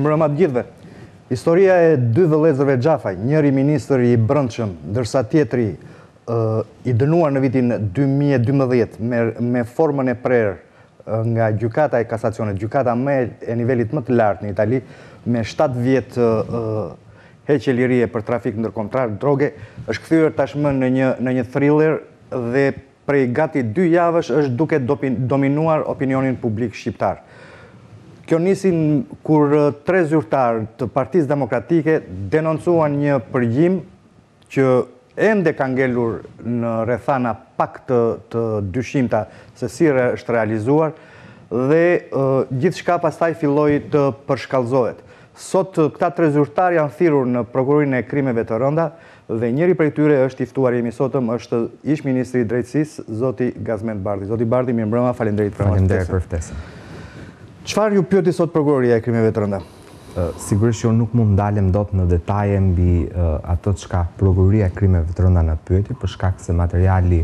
Mirëmbrëma të gjithëve. Historia e dy vëllezërve Xhafaj, njëri ministër i brendshëm, ndërsa tjetri i dënuar në vitin 2012 me formën e prerë nga gjykata e kasacionit, gjykata më e nivelit më të lartë në Itali, me 7 vjet heqje lirie për trafik ndërkombëtar droge, është kthyer tashmë në një thriller dhe prej gati 2 javësh është duke dominuar opinionin publik shqiptar. Kjo nisin kur 3 zyrtarë të Partisë Demokratike denoncuan një përgjim që ende ka ngelur në rrethana pak të dyshimta se si është realizuar dhe gjithçka pastaj filloi të përshkallëzohet. Sot këta 3 zyrtarë janë thirrur në prokurorinë e krimeve të rënda dhe njëri prej tyre është i ftuar jemi sotëm, është ish ministri i drejtësisë, zoti Gazmend Bardhi. Zoti Bardhi, mirëmbrëma, faleminderit për ftesën. Çfarë ju pyeti sot prokuroria e krimeve të rënda? Sigurisht që unë nuk mund ndalem dot në detaje mbi ato çka prokuroria e krimeve të rënda na pyeti, për shkak se materiali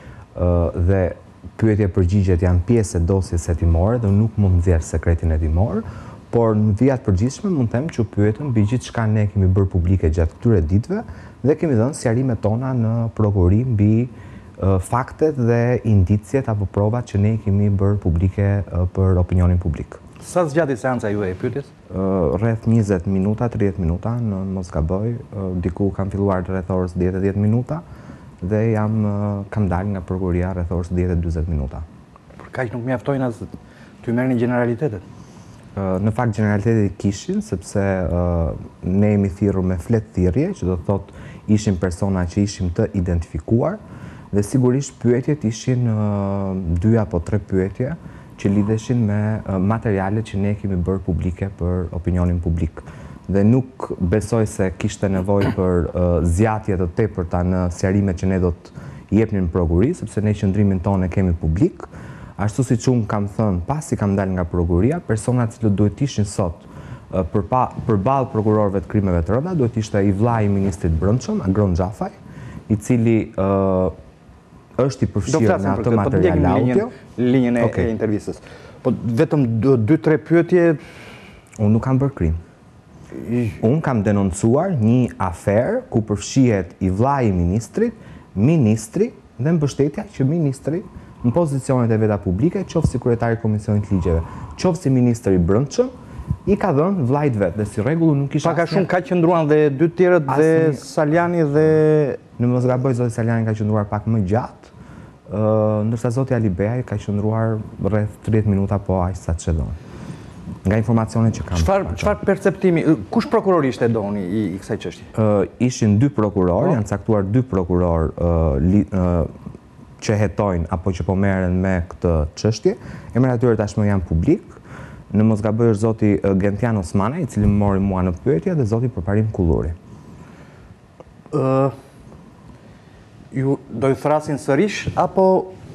dhe pyetje përgjigjet janë pjesë e dosjes hetimore dhe nuk mund nxjerr sekretin hetimor, por në vijat përgjithshme mund të them që pyetëm mbi gjithçka ne kemi bërë publike gjatë këtyre ditëve dhe kemi dhënë sqarimet tona në prokurori mbi faktet dhe indicjet apo provat që ne kemi bërë publike për opinionin publik. Sa zgjati seanca juaj e pyetjes? Rreth 20 minuta, 30 minuta, në mos gaboj, diku kam filluar rreth orës 10 minuta dhe kam dalë nga prokuroria rreth orës 10-40 minuta. Por kaq nuk mjaftojnë as t'ju merrni generalitetet? Në fakt generalitetet kishin, sepse ne jemi thirrur me flet thirrje, që do të thotë ishin persona që ishim të identifikuar, dhe sigurisht pyetjet ishin 2 apo 3 pyetje që lidheshin me materialet që ne kemi bërë publike për opinionin publik. Dhe nuk besoj se kishte nevojë për zgjatje të tepërta në sqarimet që ne do të jepnim në prokurori, sepse ne qëndrimin tonë e kemi publik. Ashtu siç unë kam thënë, pasi kam dalë nga prokuroria, personat që duhet ishin sot përballë prokurorëve të krimeve të rënda, duhet ishte i vllai i ministrit brendshëm, Agron Xhafaj, i cili është i përfshirë në atë material audio. Linjën e intervistës. Po vetëm 2-3 pyetje. Unë nuk kam bërë krim. Unë kam denoncuar një aferë ku përfshihet i vllai i ministrit, ministri dhe mbështetja që ministri në pozicionet e veta publike, qoftë si kryetari i Komisionit të Ligjeve, qoftë si ministri i brendshëm, i ka dhënë vllait vet dhe si rregull nuk kisha. Pak a shumë ka qëndruan dhe 2 tjerët dhe Saliani dhe në mos gaboj zoti Saliani ka qëndruar pak më gjatë, ndërsa zoti Ali Beaj ka qëndruar rreth 30 minuta po aq sa çelon. Nga informacionet që kam. Çfarë perceptimi, kush prokuror ishte doni i kësaj çështje? Ishin 2 prokurorë, janë caktuar 2 prokurorë që hetojnë apo që po merren me këtë çështje. Emrat e tyre tashmë janë publik. Në mos gaboj është zoti Gentian Osmana, i cili më mori mua në pyetje, dhe zoti Përparim Kulluri. Ju do i thrasin sërish apo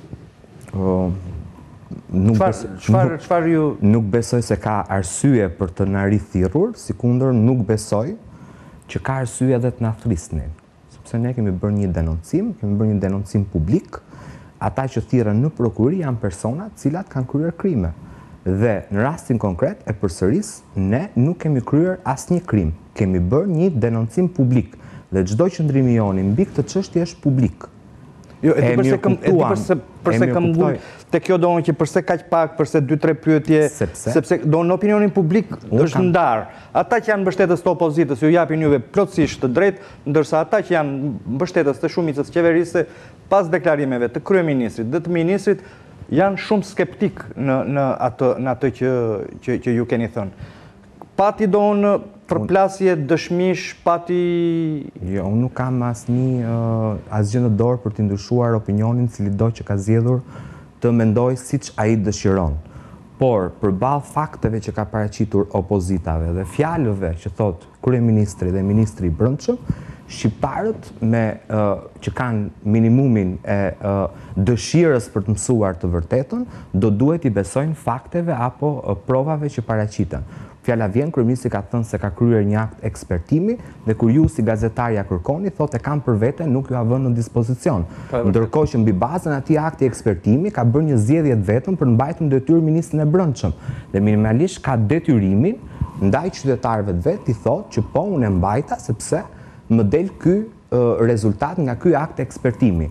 nuk besoj se ka arsye për të na rithirrur, sikundër nuk besoj që ka arsye edhe të na thrisnin. Sepse ne kemi bërë një denoncim publik. Ata që thirren në prokurori janë persona të cilat kanë kryer krime. Dhe në rastin konkret e përsëris, ne nuk kemi kryer asnjë krim. Kemi bërë një denoncim publik dhe çdo qëndrim i jonë mbi këtë çështje është publik. Jo, përse kam ngul te kjo donë që përse kaq pak, përse 2-3 pyetje, sepse në opinionin publik është ndarë. Ata që janë mbështetës të opozitës ju japin juve plotësisht të drejtë, ndërsa ata që janë mbështetës të shumicës qeverisë pas deklarimeve të kryeministrit dhe të ministrit janë shumë skeptik në atë që ju keni thënë. Pati donë përplasje dëshmish, pati... Jo, unë nuk kam asgjë në dorë për të ndryshuar opinionin cili do që ka zgjedhur të mendoj siç ai dëshiron. Por, përballë fakteve që ka paraqitur opozitave dhe fjalëve që thot kryeministri dhe ministri i brendshëm, shqiptarët që kanë minimumin e dëshirës për të mësuar të vërtetën, do duhet i besojnë fakteve apo provave që paraqiten. Fjala vjen, kryeministri ka thënë se ka kryer një akt ekspertimi dhe kur ju si gazetar ja kërkoni, thotë e kam për vete, nuk ju ha vënë në dispozicion. Ndërkohë që mbi bazën e atij akti ekspertimi ka bërë një zgjedhje të vetëm për mbajtur detyrë ministrin e Brendshëm dhe minimalisht ka detyrimin ndaj qytetarëve të vet i thotë që po unë e mbajta sepse më del ky rezultat nga ky akt ekspertimi.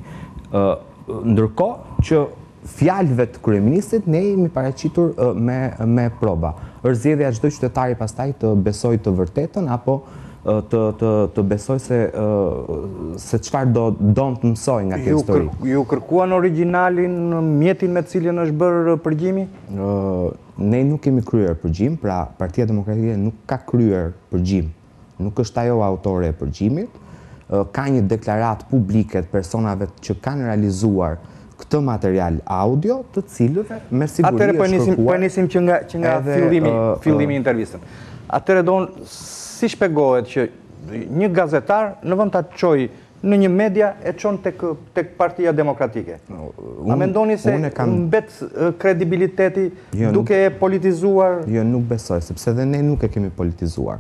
Ndërkohë që fjalëve të kryeministrit ne jemi paraqitur me proba. Është zgjedhja çdo qytetari pastaj të besojë të vërtetën apo të besoj se çfarë do të mësoj nga kjo histori. Ju kërkuan origjinalin, mjetin me cilin është bërë përgjimi? Ne nuk kemi kryer përgjim, pra Partia Demokratike nuk ka kryer përgjim. Nuk është ajo autore e përgjimit. Ka një deklaratë publike të personave që kanë realizuar këtë material audio, të cilëve me siguri është kërkuar. Po e nisim që nga fillimi i intervistën. Atëherë si shpjegohet që një gazetar në vend ta çojë në një media e çon tek Partia Demokratike? A mendoni se mbet kredibiliteti duke e politizuar? Jo, nuk besoj, sepse dhe ne nuk e kemi politizuar.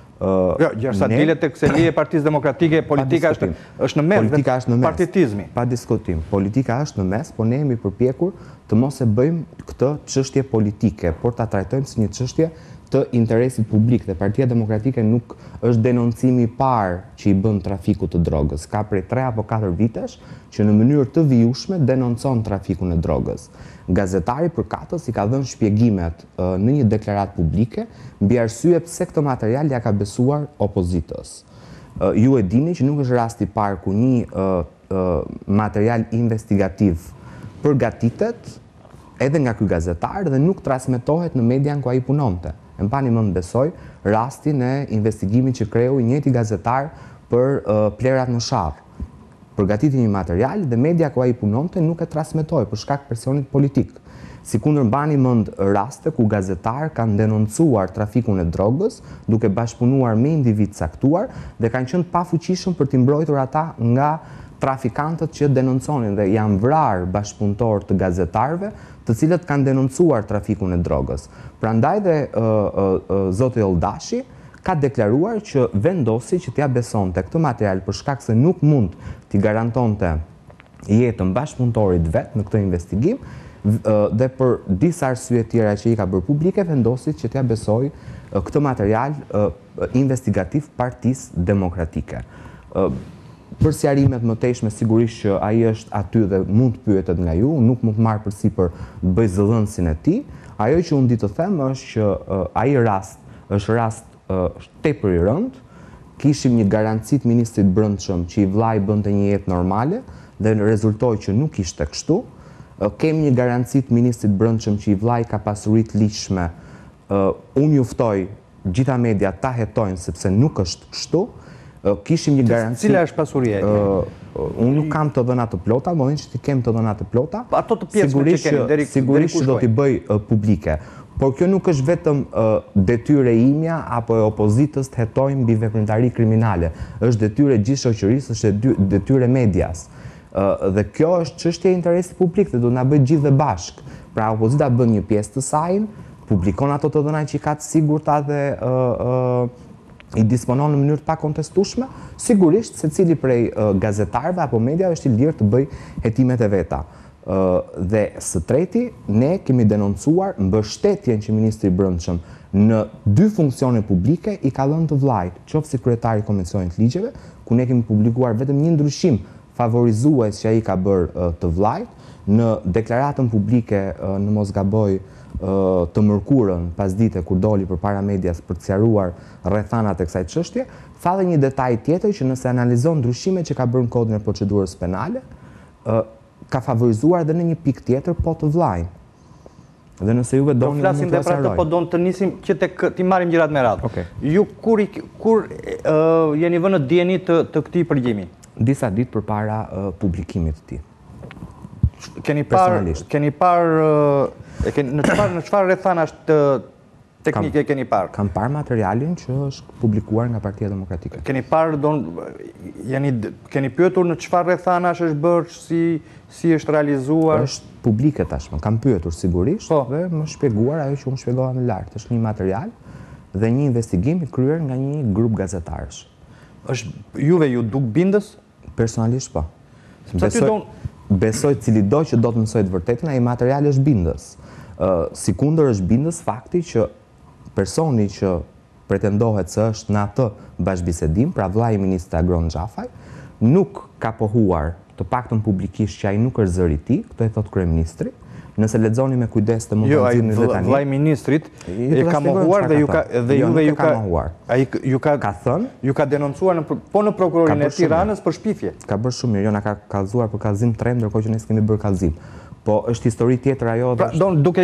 Gjërsa dilet tek selia e Partisë Demokratike, politika është në mes, politika është në mes, partitizmi. Pa diskutim. Politika është në mes, po ne jemi përpjekur të mos e bëjmë këtë çështje politike, por ta trajtojmë si një çështje të interesit publik dhe Partia Demokratike nuk është denoncimi i parë që i bën trafikut të drogës. Ka prej 3 apo 4 vitesh që në mënyrë të vijueshme denoncon trafikun e drogës. Gazetari përkatës i ka dhënë shpjegimet në një deklaratë publike mbi arsye pse këtë material ja ka besuar opozitës. Ju e dini që nuk është rasti i parë ku një material investigativ përgatitet edhe nga ky gazetar dhe nuk transmetohet në median ku ai punonte. E mpani mend besoj rastin e investigimit që kreu i njëjti gazetar për plerat në Sharr. Përgatiti një material dhe media ku ai punonte nuk e transmetoi për shkak presionit politik. Sikundër mbani mend raste ku gazetar kanë denoncuar trafikun e drogës duke bashkëpunuar me individ caktuar dhe kanë qenë pafuqishëm për t'i mbrojtur ata nga trafikantët që denonconin dhe janë vrarë bashkëpunëtor të gazetarëve të cilët kanë denoncuar trafikun e drogës. Prandaj dhe zoti Oldashi ka deklaruar që vendosi që t'ja besonte këtë material për shkak se nuk mund t'i garantonte jetën bashkëpunëtorit vet në këtë investigim dhe për disa arsye tjera që i ka bërë publike vendosi që t'ja besoj këtë material investigativ Partisë Demokratike. Për sqarimet më teshme sigurisht që ai është aty dhe mund të pyetet nga ju, nuk mund të marr përsipër të bëj zëllëndsin e tij. Ajo që unë di të them është që ai rast është rast tepër i rënd. Kishim një garanci të ministrit Brendshëm që i vllai bënte një jetë normale dhe rezultoi që nuk ishte kështu. Kemi një garanci të ministrit Brendshëm që i vllai ka pasuri të ligjshme. Unë juftoj gjitha media ta hetojnë sepse nuk është kështu. Kishim një garanci. Cila është pasuria e tij? Unë nuk kam të dhëna të plota, më që ti kem të dhëna të plota. Ato të pjesme që keni deri sigurisht që do t'i bëj publike. Por kjo nuk është vetëm detyrë imja apo e opozitës të hetojnë mbi veprimtari kriminale. Është detyrë gjithë shoqërisë, është detyrë medias. Dhe kjo është çështje e interesit publik dhe do na bëj gjithë dhe bashk. Pra opozita bën një pjesë të saj, publikon ato të dhëna që i ka të sigurta dhe i disponon në mënyrë të pakontestueshme, sigurisht secili prej gazetarëve apo mediave është i lirë të bëj hetimet e veta. Dhe së treti, ne kemi denoncuar mbështetjen që ministri i Brendshëm në 2 funksione publike i ka dhënë të vllait, qoftë si kryetari i Komisionit të Ligjeve, ku ne kemi publikuar vetëm një ndryshim favorizues që ai ka bërë të vllait, në deklaratën publike në mos gaboj të mërkurën pasdite kur doli përpara medias për të sqaruar rrethanat e kësaj çështje, tha dhe një detaj tjetër që nëse analizon ndryshimet që ka bërë në kodin e procedurës penale, ka favorizuar edhe në një pikë tjetër po të vllain. Dhe nëse juve doni të flasim dhe pra të po don të nisim që ti marrim gjërat me radhë. Okay. Ju kur jeni vënë në dieni të këtij përgjimi? Disa ditë përpara publikimit të tij. Keni parë në çfarë rrethanash teknike keni parë? Kam parë materialin që është publikuar nga Partia Demokratike. Keni parë keni pyetur në çfarë rrethanash është bërë, si është realizuar? Është publike tashmë. Kam pyetur sigurisht dhe më shpjeguar ajo që unë shpjegova më lart. Është një material dhe një investigim i kryer nga një grup gazetarësh. Juve ju duk bindës? Personalisht po. Besoj cili do që do të mësoj të vërtetën, ai materiali është bindës. Sikundër është bindës fakti që personi që pretendohet se është në atë bashkëbisedim, pra vllai i ministrit Agron Xhafaj, nuk ka pohuar, të paktën publikisht, që ai nuk është zëri i tij, këtë e thot kryeministri. Nëse lexoni me kujdes të mund të nxjerrni edhe tani. Jo, ai vllai ministrit e ka mohuar dhe juve ju ka mohuar. Ai ju ka thënë, ju ka denoncuar në prokurorinë e Tiranës për shpifje. Ka bërë shumë mirë, jo na ka kallëzuar për kallëzim trem, ndërkohë që ne s'kemi bërë kallëzim. Po është histori tjetër ajo. Pra, duke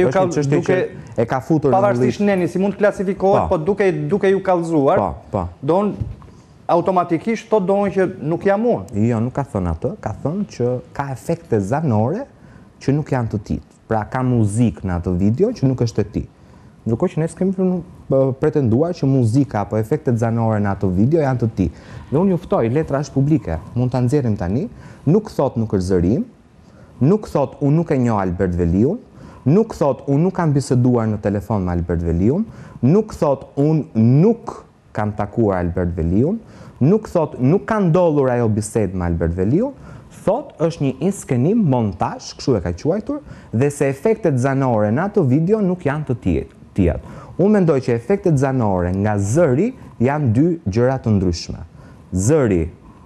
e ka futur pavarësisht neni si mund të klasifikohet, po duke ju kallëzuar. Don automatikisht thot doon që nuk jam unë. Jo, nuk ka thënë atë, ka thënë që ka efekte zanore që nuk janë të tij. Pra ka muzikë në atë video që nuk është e tij. Ndërkohë që ne s'kemi pretenduar që muzika apo efektet zanore në atë video janë të tij. Dhe unë ju ftoj, letra është publike, mund ta nxjerrim tani, nuk thot nuk është zëri im, nuk thot unë nuk e njoh Albert Veliun, nuk thot unë nuk kam biseduar në telefon me Albert Veliun, nuk thot unë nuk kam takuar Albert Veliun, nuk thot nuk ka ndodhur ajo bisedë me Albert Veliun, thot është një inskenim, montazh, kështu e ka quajtur, dhe se efektet zanore në ato video nuk janë të tija. Unë mendoj që efektet zanore nga zëri janë dy gjëra të ndryshme. Zëri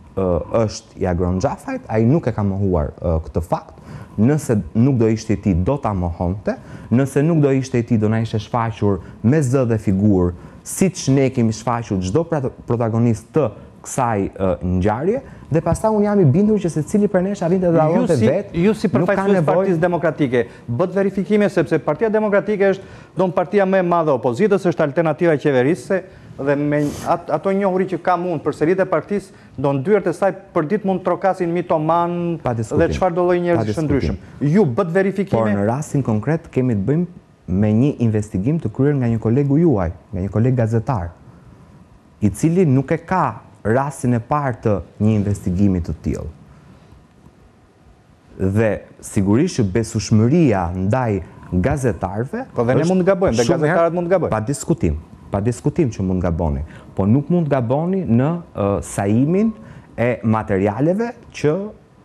është i Agron Xhafajt, ai nuk e ka mohuar këtë fakt. Nëse nuk do ishte i tij do ta mohonte, nëse nuk do ishte i tij do na ishte shfaqur me zë dhe figurë, siç ne kemi shfaqur çdo protagonist të kësaj ngjarje, dhe pastaj unë jam i bindur që secili prej nesh arrin të dallonte vetë. Ju si përfaqësues Partisë Demokratike, bët verifikime sepse Partia Demokratike është partia më e madhe e opozitës, është alternativa e qeverisë dhe me ato njohuri që ka mund përsërit e partisë, dyert e saj për ditë mund trokasin mitoman dhe çfarë do lloj njerëzish të ndryshëm. Ju bët verifikime. Por në rastin konkret kemi të bëjmë me një investigim të kryer nga një kolegu juaj, nga një koleg gazetar, i cili nuk e ka rastin e parë të një investigimi të tillë. Dhe sigurisht që besueshmëria ndaj gazetarëve, po dhe ne mund të gabojmë, dhe gazetarët mund të gabojnë. Pa diskutim që mund të gaboni, po nuk mund të gaboni në sajimin e materialeve që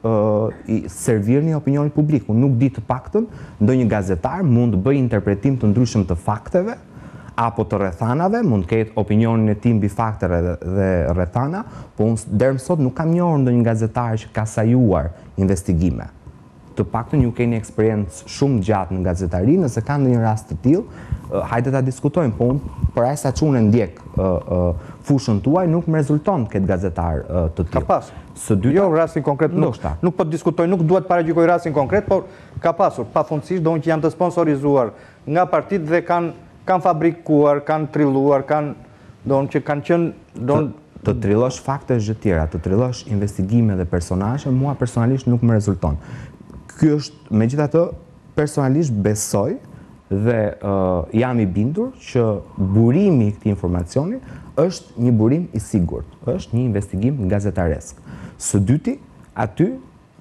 servirni opinionit publik. Unë nuk di të paktën ndonjë gazetar mund të bëjë interpretim të ndryshëm të fakteve apo të rrethanave, mund të ketë opinionin e tij mbi fakte dhe rrethana, po unë deri më sot nuk kam njohur ndonjë gazetar që ka sajuar investigime. Të paktën ju keni eksperiencë shumë gjatë në gazetari, nëse ka ndonjë rast të tillë, hajde ta diskutojmë, po unë për aq sa çunë ndjek fushën tuaj nuk më rezulton të ketë gazetar të tillë. Ka pasur. Jo rastin konkret nuk po diskutoj, nuk duhet paragjykoj rastin konkret, por ka pasur pafundësisht doon që janë të sponsorizuar nga partitë dhe kanë fabrikuar, kanë trilluar, që kanë qenë të trillosh fakte është gjë tjera, të trillosh investigime dhe personazhe, mua personalisht nuk më rezulton. Ky është, megjithatë, personalisht besoj dhe jam i bindur që burimi i këtij informacioni është një burim i sigurt, është një investigim gazetaresk. Së dyti, aty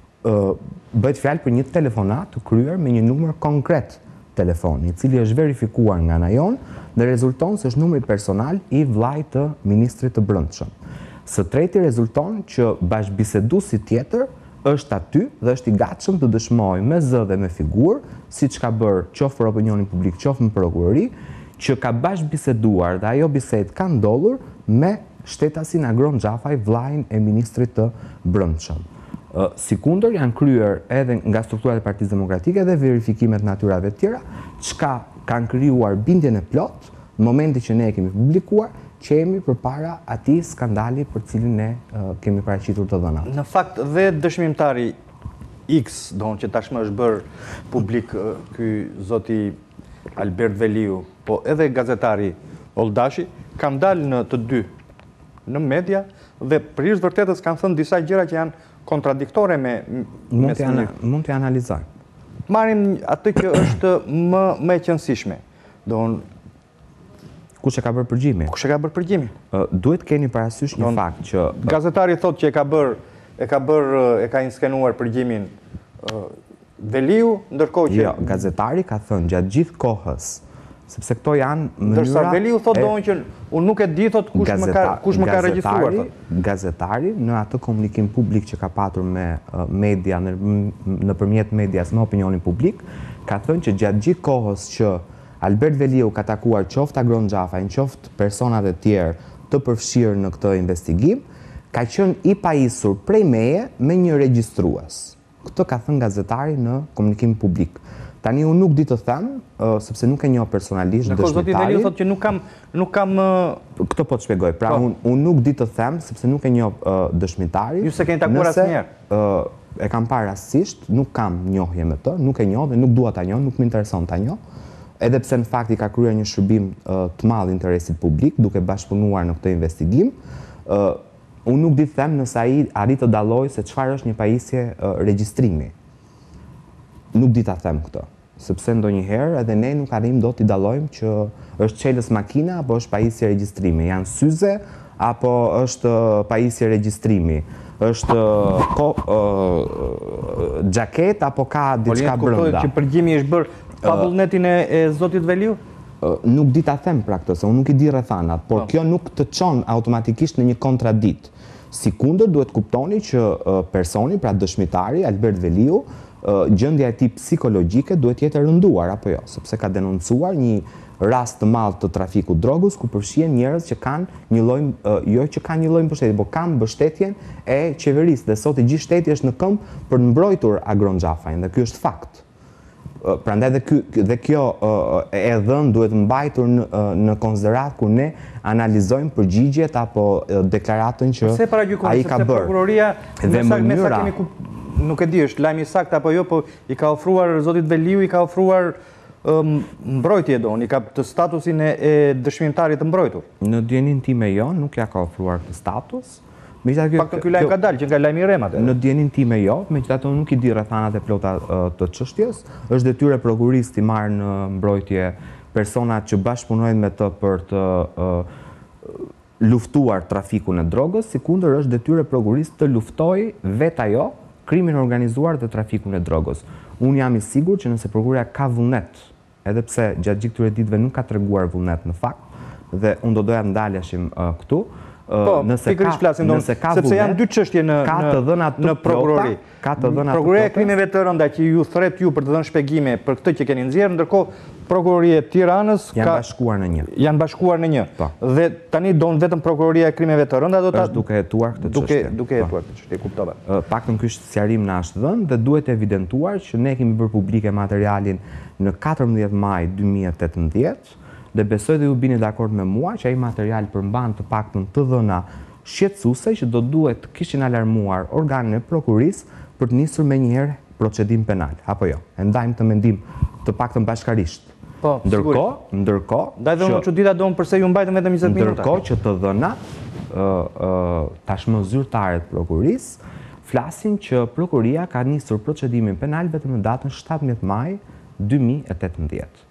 bëhet fjalë për një telefonat të kryer me një numër konkret telefoni, i cili është verifikuar nga Najon dhe rezulton se është numri personal i vllait të ministrit të Brendshëm. Së treti rezulton që bashkëbiseduesi tjetër është aty dhe është i gatshëm të dëshmojë me zë dhe me figurë, siç ka bërë qoftë për opinionin publik, qoftë në prokurori, që ka bashkëbiseduar dhe ajo bisedë ka ndodhur me shtetasin Agron Xhafaj, vllain e ministrit të Brendshëm. Sikundër janë kryer edhe nga strukturat e Partisë Demokratike dhe verifikimet natyrave të tjera, çka kanë krijuar bindjen e plot në momentin që ne e kemi publikuar që jemi përpara atij skandali për cilin ne kemi paraqitur të dhënat. Në fakt dhe dëshmimtari X, që tashmë është bërë publik ky zoti Albert Veliu, po edhe gazetari Oldashi, kanë dalë në të dy në media dhe për hir të vërtetës kanë thënë disa gjëra që janë kontradiktore me mund të analizojmë. Marrim atë që është më e qëndësishme. Kush e ka bërë përgjimin? Kush e ka bërë përgjimin? Duhet keni parasysh një fakt që gazetari thotë që e ka inskenuar përgjimin Veliu, ndërkohë që jo, gazetari ka thënë gjatë gjithë kohës sepse këto janë mënyra... Ndërsa Veliu thotë doon që unë nuk e di, thotë kush më ka regjistruar. Gazetari, në atë komunikim publik që ka patur me media, nëpërmjet medias me opinionin publik, ka thënë që gjatë gjithë kohës që Albert Veliu ka takuar qoftë Agron Xhafajin, qoftë personat e tjerë të përfshirë në këtë investigim, ka qenë i pajisur prej meje me një regjistrues. Këtë ka thënë gazetari në komunikim publik. Tani unë nuk di të them, sepse nuk e njoh personalisht dëshmitarin. Zoti Veliu thotë që nuk kam Këtë po të shpjegoj. Pra unë nuk di të them sepse nuk e njoh dëshmitarin. Ju se keni takuar asnjëherë. E kam parë rastësisht, nuk kam njohje me të, nuk e njoh dhe nuk dua ta njoh, nuk më intereson ta njoh. Edhe pse në fakt i ka kryer një shërbim të madh interesit publik duke bashkëpunuar në këtë investigim. Unë nuk di të them nëse ai arrit të dallojë se çfarë është një pajisje regjistrimi. Nuk di ta them këtë, sepse ndonjëherë edhe ne nuk arrim dot t'i dallojmë që është çelës makina apo është pajisje regjistrimi, janë syze apo është pajisje regjistrimi, është xhaket apo ka diçka brenda. Që përgjimi është bërë pa vullnetin e zotit Veliu? Nuk di ta them pra këtë, se unë nuk i di rrethanat, por kjo nuk të çon automatikisht në një kontradikt. Sikundër duhet kuptoni që personi, pra dëshmitari Albert Veliu, gjendja e tij psikologjike duhet jetë e rënduar apo jo, sepse ka denoncuar një rast të madh të trafikut drogës ku përfshihen njerëz që kanë një lloj jo që kanë një lloj mbështetje, por kanë mbështetjen e qeverisë dhe sot i gjithë shteti është në këmbë për të mbrojtur Agron Xhafajin dhe ky është fakt. Prandaj dhe kjo e dhënë duhet mbajtur në konsiderat kur ne analizojmë përgjigjet apo deklaratën që ai ka bërë. Prokuroria dhe mënyra nuk e di, është lajmi sakt apo jo, po i ka ofruar zotit Veliu, i ka ofruar mbrojtje i ka të statusin e dëshmitarit të mbrojtur. Në djenin time jo, nuk ja ka ofruar këtë status. Pak të ky lajm ka dalë, që nga lajmi i Remat. Në djenin time jo, megjithatë unë nuk i di rrethanat e plota të çështjes. Është detyrë e prokurisë të marrë në mbrojtje personat që bashkëpunojnë me të për të luftuar trafikun e drogës, sikundër është detyrë e prokurisë të luftojë vetë ajo krimin organizuar dhe trafikun e drogës. Unë jam i sigurt që nëse prokuroria ka vullnet, edhe pse gjatë gjithë këtyre ditëve nuk ka treguar vullnet në fakt, dhe unë do doja ndaleshim këtu, nëse ka sepse janë dy çështje në prokurori. Prokuroria e krimeve të rënda që ju thret ju për të dhënë shpjegime për këtë që keni nxjerrë, ndërkohë Prokuroria e Tiranës janë bashkuar në një. Dhe tani don vetëm Prokuroria e krimeve të rënda do ta është duke hetuar këtë çështje. Duke hetuar këtë çështje, kuptova. Paktën ky sqarim na është dhënë dhe duhet evidentuar që ne kemi bërë publike materialin në 14 maj 2018. Dhe besoj dhe ju bini dakord me mua që ai material përmban të paktën të dhëna shqetësuese që do duhet të kishin alarmuar organet e prokurisë për të nisur menjëherë procedim penal, apo jo. E ndajmë të mendim të paktën bashkarisht. Ndërkohë ndaj dhe unë çudita doon pse ju mbajtëm vetëm 20 minuta. Ndërkohë që të dhëna tashmë zyrtare të prokurisë flasin që prokuria ka nisur procedimin penal vetëm në datën 17 maj 2018.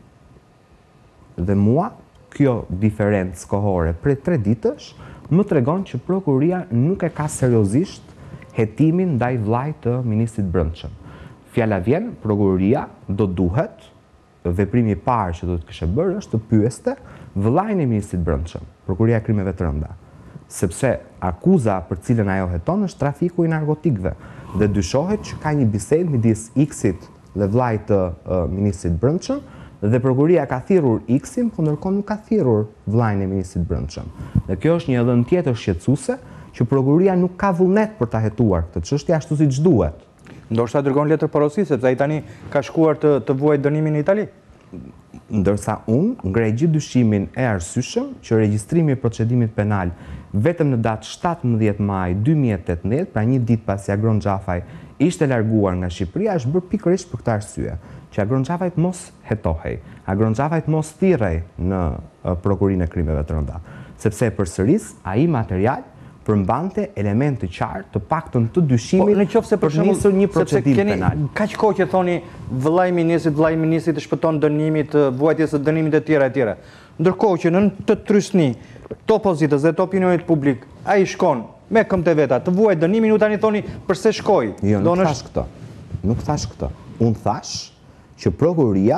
Dhe mua, kjo diferencë kohore prej 3 ditësh, më tregon që prokuria nuk e ka seriozisht hetimin ndaj vllajt të ministrit brendshëm. Fjala vjen, prokuria do duhet, veprimi i parë që do të kishte bërë është të pyeste vllain e ministrit brendshëm, prokuria e krimeve të rënda. Sepse akuza për cilën ajo heton është trafiku i narkotikëve dhe dyshohet që ka një bisedë midis X-it dhe vllajt të ministrit brendshëm dhe prokuria ka thirrur X-in, por ndërkohë nuk ka thirrur vllain e ministrit brendshëm. Dhe kjo është një dhënë tjetër shqetësuese që prokuria nuk ka vullnet për ta hetuar këtë çështje ashtu siç duhet. Ndoshta dërgon letër porosi sepse ai tani ka shkuar të vuajë dënimin në Itali. Ndërsa unë ngrej gjithë dyshimin e arsyeshëm që regjistrimi i procedimit penal vetëm në datë 17 maj 2018, pra një ditë pasi Agron Xhafaj ishte larguar nga Shqipëria, është bërë pikërisht për këtë arsye, që Agron Xhafaj mos hetohej, Agron Xhafaj mos thirrej në prokurinë e krimeve të rënda, sepse përsëris ai material përmbante elemente të qartë të paktën të dyshimit për të nisur një procedim penal. Kaq kohë që thoni vllai i ministrit të shpëton dënimit, vuajtjes së dënimit e tjera. Ndërkohë që në të trysni të opozitës dhe të opinionit publik, ai shkon me këmbë të veta të vuajë dënimin, ju tani thoni pse shkoi. Jo, nuk thash këtë. Unë thash që prokuria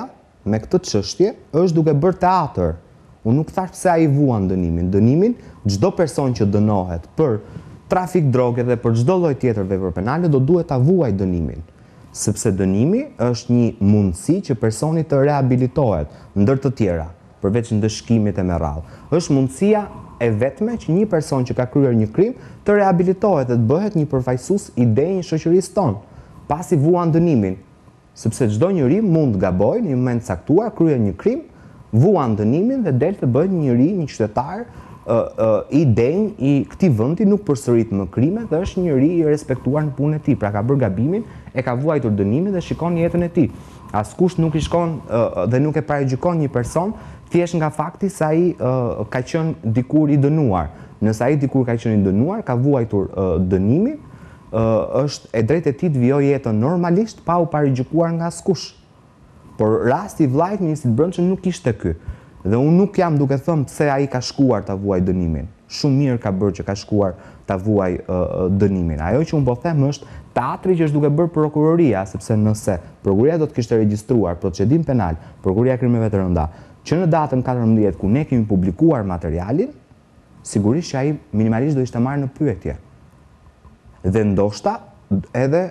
me këtë çështje është duke bërë teatr. Unë nuk thash pse ai vuan dënimin. Dënimin, çdo person që dënohet për trafik droge dhe për çdo lloj tjetër vepre penale do duhet ta vuajë dënimin. Sepse dënimi është një mundësi që personi të rehabilitohet, ndër të tjera, përveç ndëshkimit e me radhë. Është mundësia e vetme që një person që ka kryer një krim të rehabilitohet dhe të bëhet një përfaqësues i denjë shoqërisë tonë, pasi vuan dënimin. Sepse çdo njeri mund gabojë në një moment caktuar, kryen një krim, vuan dënimin dhe del të bëhet një njeri, një qytetar i denj i këtij vendi, nuk përsërit më krime dhe është një njeri i respektuar në punën e tij. Pra ka bërë gabimin, e ka vuajtur dënimin dhe shikon jetën e tij. Askush nuk i shkon dhe nuk e paragjykon një person thjesht nga fakti se ai ka qenë dikur i dënuar. Nëse ai dikur ka qenë i dënuar, ka vuajtur dënimin, është e drejtë e tij të vijojë jetën normalisht pa u paragjykuar nga askush. Por rasti i vllajt ministrit Brendshëm nuk ishte ky. Dhe unë nuk jam duke thënë pse ai ka shkuar ta vuaj dënimin. Shumë mirë ka bërë që ka shkuar ta vuaj dënimin. Ajo që unë po them është teatri që është duke bërë prokuroria, sepse nëse prokuroria do të kishte regjistruar procedim penal, prokuroria e krimeve të rënda, që në datën 14 ku ne kemi publikuar materialin, sigurisht që ai minimalisht do ishte marrë në pyetje. Dhe ndoshta edhe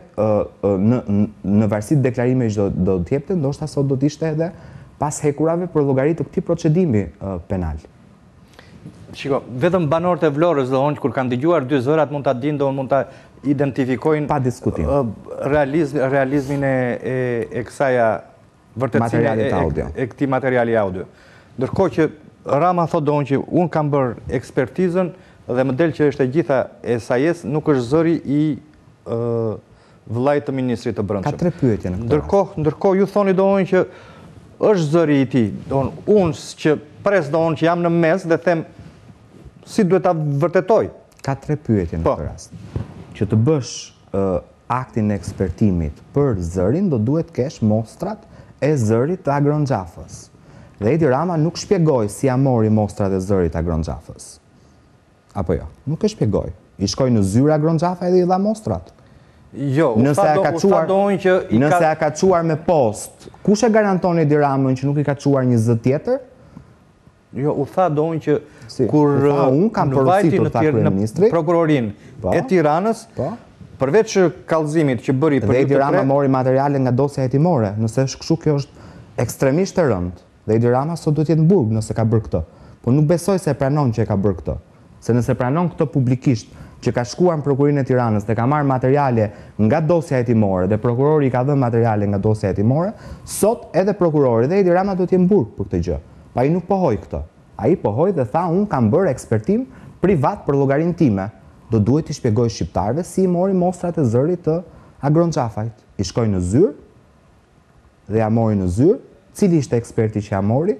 në varësi të deklarimeve që do të jepte, ndoshta sot do të ishte edhe pas hekurave për llogari të këtij procedimi penal. Shiko, vetëm banorët e Vlorës dhe Onjë kur kanë dëgjuar dy zërat mund ta dinë dhe mund ta identifikojnë pa diskutim realizmin e kësaja vërtetësinë e këtij materiali audio. Ndërkohë që Rama thotë do që unë kam bërë ekspertizën dhe më del që është e gjitha e SAES, nuk është zëri i vllajt të ministrit të Brendshëm. Ka 3 pyetje në këtë. Ndërkohë ju thoni do që është zëri i tij. Unë që pres që jam në mes dhe them si duhet ta vërtetoj. Ka 3 pyetje në këtë rast. Që të bësh aktin e ekspertimit për zërin, do duhet kesh mostrat e zërit të Agron Xhafës. Dhe Edi Rama nuk shpjegoi si ja mori mostrat e zërit të Agron Xhafës. Apo jo, nuk e shpjegoi. I shkoi në zyrë Agron Xhafa edhe i dha mostrat. Jo, nëse e ka çuar me post, kush e garanton Edi Ramën që nuk i ka çuar një zë tjetër? Jo, u tha doin që kur unë kam porositur në prokurorinë e Tiranës, përveç kallëzimit që bëri për dhe Edi Rama mori materiale nga dosja hetimore, nëse është kështu kjo është ekstremisht e rëndë. Dhe Edi Rama sot do të jetë në burg nëse ka bërë këtë. Po nuk besoj se e pranon që e ka bërë këtë. Se nëse pranon këtë publikisht, që ka shkuar në Prokurinë e Tiranës dhe ka marrë materiale nga dosja hetimore dhe prokurori ka dhënë materiale nga dosja hetimore, sot edhe prokurori dhe Edi Rama do të jenë në burg për këtë gjë. Pa ai nuk pohoi këtë. Ai pohoi dhe tha unë kam bërë ekspertim privat për llogarinë time. Do duhet i shpjegoj shqiptarëve si i mori mostrat e zërit të Agron Xhafait. I shkoi në zyrë dhe ja mori në zyrë, cili ishte eksperti që ja mori,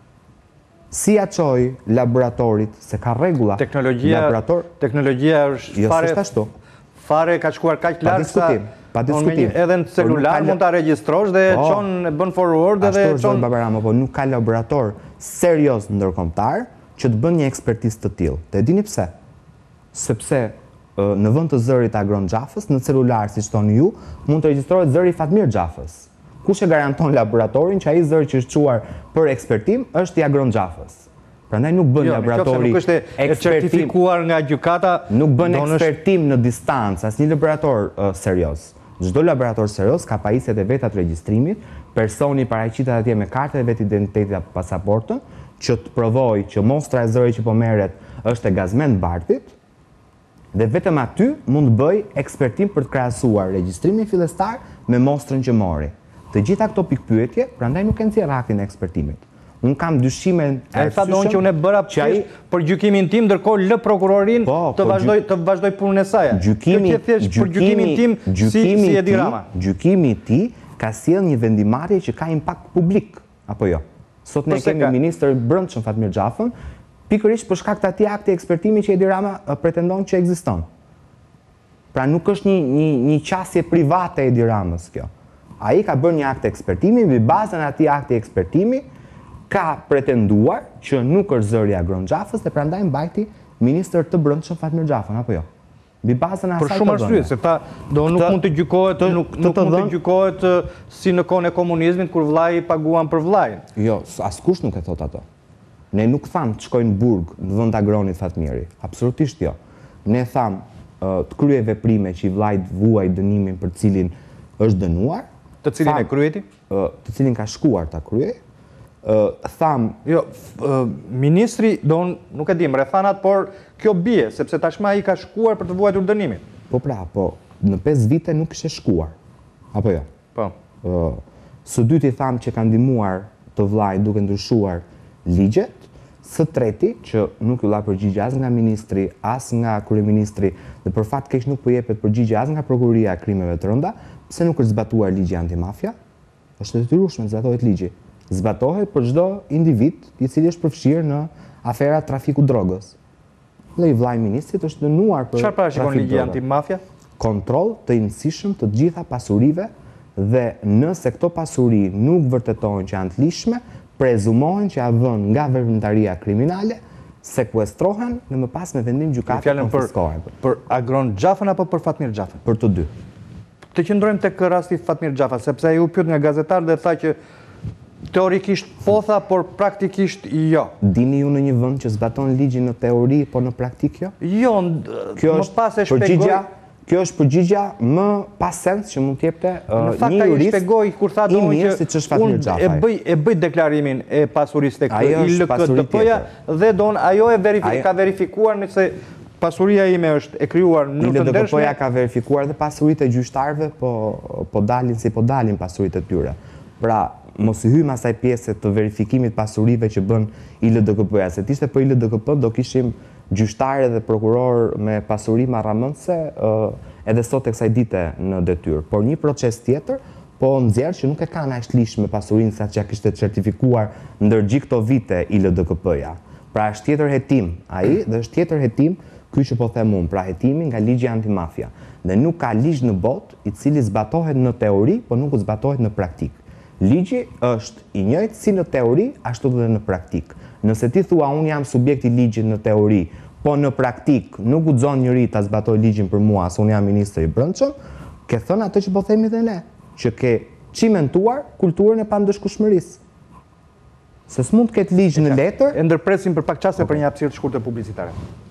si ja çoi laboratorit, se ka rregulla. Teknologjia është fare ka shkuar kaq lart sa pa diskutim. Edhe në celular mund ta regjistrosh dhe çon bën forward edhe çon Babarama, po nuk ka laborator serioz ndërkombëtar që të bën një ekspertizë të tillë. Dhe dini pse? Sepse në vend të zërit Agron Xhafës, në celular, siç thoni ju, mund të regjistrohet zëri Fatmir Xhafës. Kush e garanton laboratorin që ai zëri që është çuar për ekspertim është i Agron Xhafës? Prandaj nuk bën laboratori certifikuar nga gjykata, nuk bën ekspertim në distancë, asnjë laborator serioz. Çdo laborator serioz ka pajisjet e veta të regjistrimit, personi paraqitet atje me kartën e vet identiteti apo pasaportën, që të provojë që mostra e zërit që po merret është e Gazmend Bartit, dhe vetëm aty mund të bëj ekspertim për të krahasuar regjistrimin fillestar me mostrën që mori. Të gjitha këto pikpyetje, prandaj nuk e nxjerr aktin e ekspertimit. Unë kam dyshimen e arsyeshme që unë e bëra për gjykimin tim, ndërkohë lë prokurorin të vazhdoj punën e saj. Për gjykimin tim si Edi Rama. Gjykimi i tij ka sjell një vendimarrje që ka impakt publik, apo jo? Sot ne kemi ministër Brendshëm Fatmir Xhafën, pikërisht për shkak të atij akti ekspertimi që Edi Rama pretendon që ekziston. Pra nuk është një qasje private e Edi Ramës kjo. Ai ka bërë një akt ekspertimi, mbi bazën e atij akti ekspertimi ka pretenduar që nuk është zëri Agron Xhafës dhe prandaj mbajti ministër të Brendshëm Fatmir Xhafën, apo jo? Mbi bazën e Për asaj shumë të arsye, dhëne. se ta do nuk mund të gjykohet, nuk mund të gjykohet si në kohën e komunizmit kur vllai paguan për vllajin. Jo, askush nuk e thot ato. Ne nuk thamë të shkojnë në burg në vend Agronit Fatmiri. Absolutisht jo. Ne thamë të kryej veprime që i vllait vuaj dënimin për cilin është dënuar, Të cilin e kryeti? të cilin ka shkuar ta kryej. Thamë Jo, ministri nuk e di, më rrethanat, por kjo bie, sepse tashmë ai ka shkuar për të vuajtur dënimin. po pra, po në 5 vite nuk kishte shkuar. Apo jo? Po. Së dyti thamë që ka ndihmuar të vllajt duke ndryshuar ligjet. Së treti, që nuk ju la përgjigje as nga ministri, as nga kryeministri, dhe për fat keq nuk po jepet përgjigje as nga prokuroria e krimeve të rënda, pse nuk është zbatuar ligji antimafia? Është detyrueshme të zbatohet ligji. Zbatohet për çdo individ i cili është përfshirë në afera trafiku drogës. Dhe i vllai ministrit është dënuar për Çfarë parashikon trafik ligji droge. antimafia? Kontroll të njësishëm të gjitha pasurive dhe nëse këto pasuri nuk vërtetohen që janë të lishme, prezumohen që janë vënë nga veprimtaria kriminale, sekuestrohen dhe më pas me vendim gjykate konfiskohen. Për Agron Xhafën apo për Fatmir Xhafën? Për të dy. Të qëndrojmë tek rasti Fatmir Xhafa, sepse ai u pyet nga gazetar dhe tha që teorikisht po tha, por praktikisht jo. Dini ju në një vend që zbaton ligjin në teori, po në praktik jo? Jo, më pas e shpjegoj. Kjo është përgjigja më pa sens që mund t'jepte një jurist shpjegoj kur tha i mirë si që është Fatmir Xhafaj. E bëj deklarimin e pasurisë tek pasuri ILKDP-ja dhe ajo ka verifikuar nëse pasuria ime është e krijuar në të ndershme. ILKDP-ja ka verifikuar dhe pasuritë e gjyqtarëve, po dalin si po dalin pasuritë e tyre. Pra, mos i hyjmë asaj pjese të verifikimit pasurive që bën ILDKP-ja, se t'ishte për ILDKP do kishim gjyqtare dhe prokuror me pasuri marramëndse edhe sot e kësaj dite në detyrë. Por një proces tjetër po nxjerr që nuk e kanë aq lishme pasurinë sa që ja kishte certifikuar ndër gjithë këto vite ILDKP-ja. Pra është tjetër hetim ai dhe është tjetër hetim ky që po them unë, pra hetimi nga ligji antimafia. Dhe nuk ka ligj në botë i cili zbatohet në teori, po nuk zbatohet në praktik. Ligji është i njëjtë si në teori, ashtu dhe në praktik. Nëse ti thua unë jam subjekt i ligjit në teori, po në praktik nuk guxon njëri ta zbatoj ligjin për mua, as unë jam ministri i brendshëm, ke thënë atë që po themi dhe ne, që ke cimentuar kulturën e pandëshkueshmërisë. Se s'mund të ketë ligj në letër. E ndërpresim për pak çaste për një hapësirë të shkurtër publicitare.